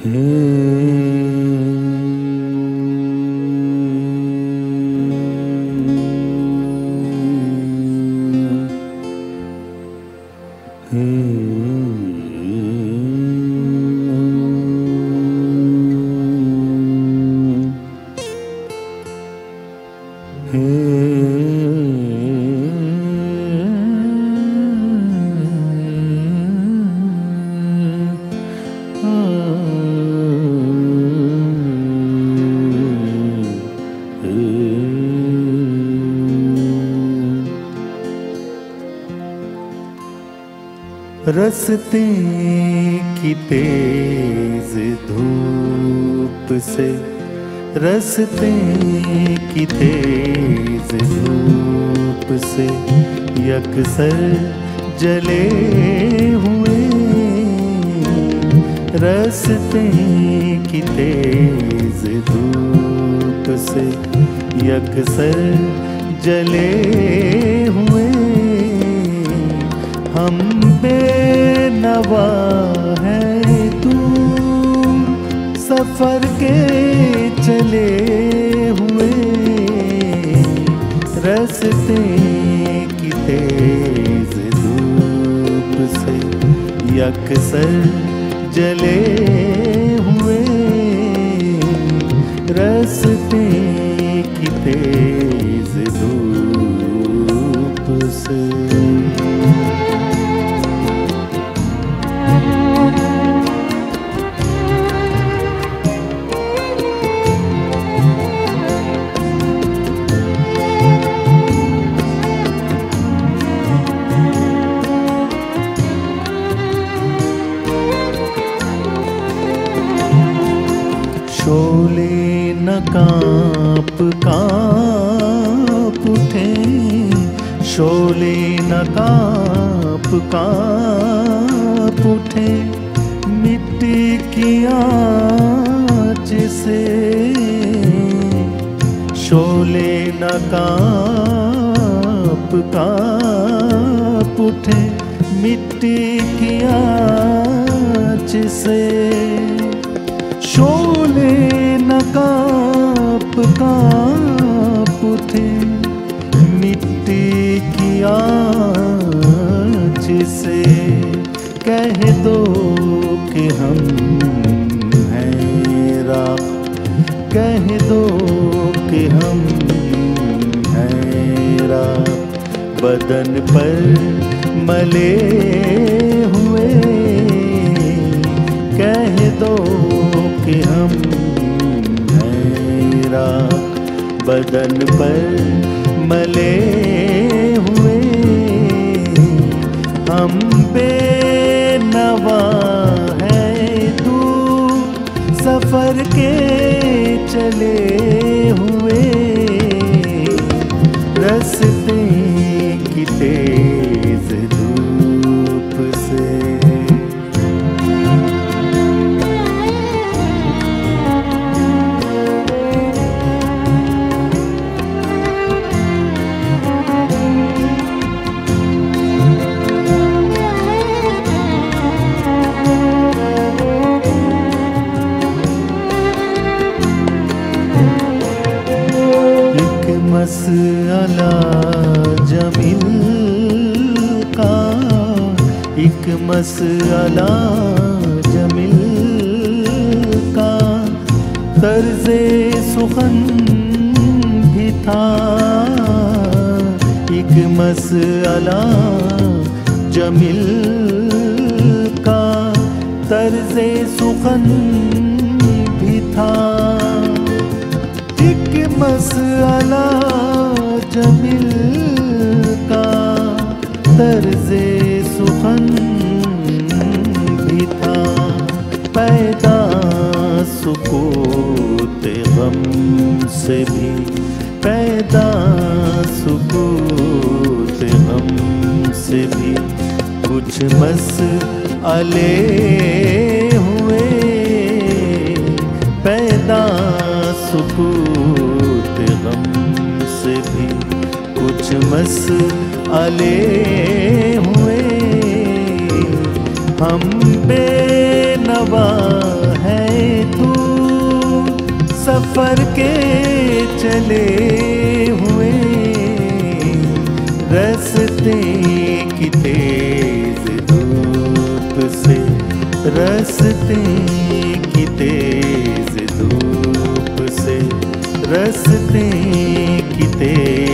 रस्ते की तेज धूप से, रस्ते की तेज धूप से यकसर जले हुए, रस्ते की तेज धूप से यकसर जले हुए, हम बेनवा है तू सफर के चले हुए, रस्ते की तेज धूप से यकसर जले हुए, रस्ते की तेज धूप से। शोले न काँप काँप उठे, शोले न काँप काँप उठे, मिट्टी की आँच से, शोले न काँप काँप उठे, मिट्टी की आँच से, शोले न काँप काँप उठे, मिट्टी की आँच से, कह दो कि हम हैं राख, कह दो कि हम हैं राख, बदन पर मले हुए, कह दो कि हम हैं राख, बदन पर मले हुए, हम बेनवा है तू सफर के चले हुए, रस्ते की तेज धूप से। मसअला जमील का, एक मसअला जमील का, तर्ज़े सुखन भी था, एक मसअला जमील का, तर्ज़े सुखन भी था, एक मसअला जमील का, तर्ज़े सुखन भी था, पैदा सुकूत गम से भी, पैदा सुकूत गम से भी, कुछ मसअले हुए, पैदा सुकूत गम से भी कुछ मसअले हुए, हम बेनवा है सफर के चले हुए रस्ते की तेज धूप से, रस्ते की तेज धूप से, रस्ते की तेज